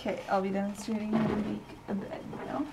Okay, I'll be demonstrating how to make a bed now.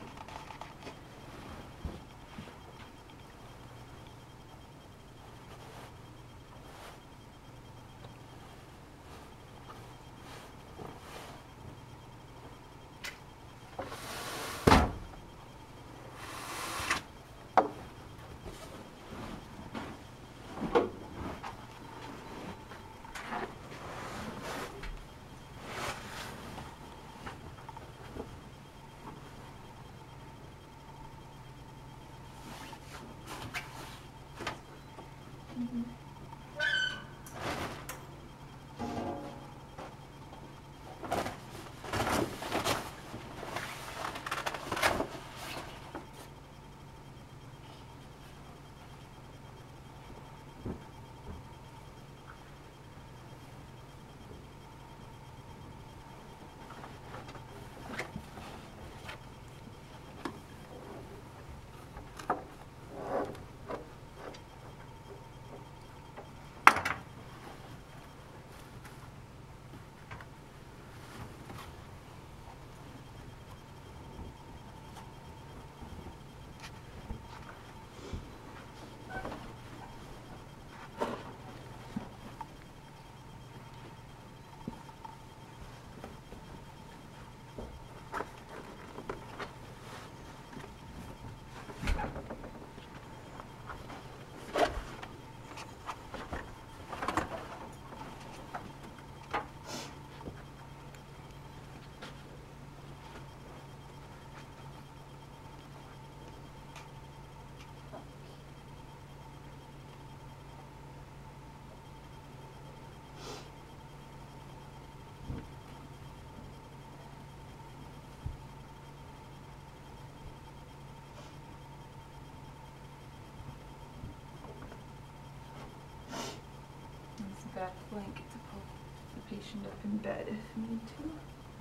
Back blanket to pull the patient up in bed if need to.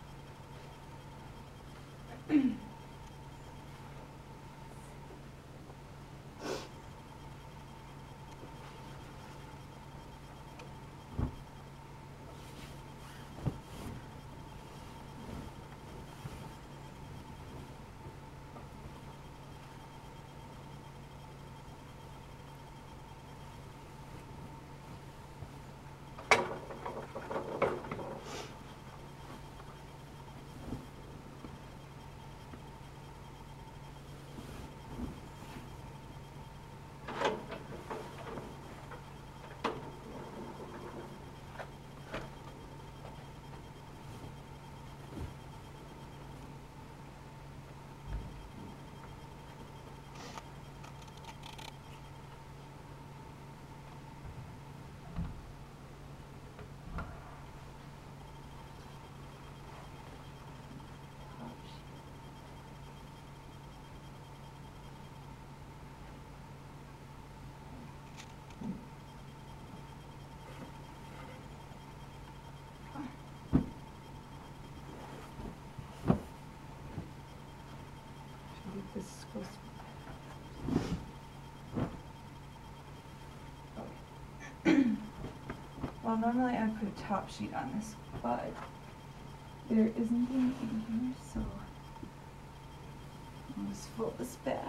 This is supposed to be. Well, normally I would put a top sheet on this, but there isn't any in here, so I'll just fold this back.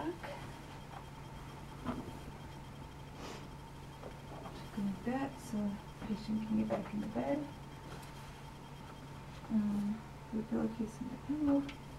Just like that, so the patient can get back into bed. Put the pillowcase in the pillow.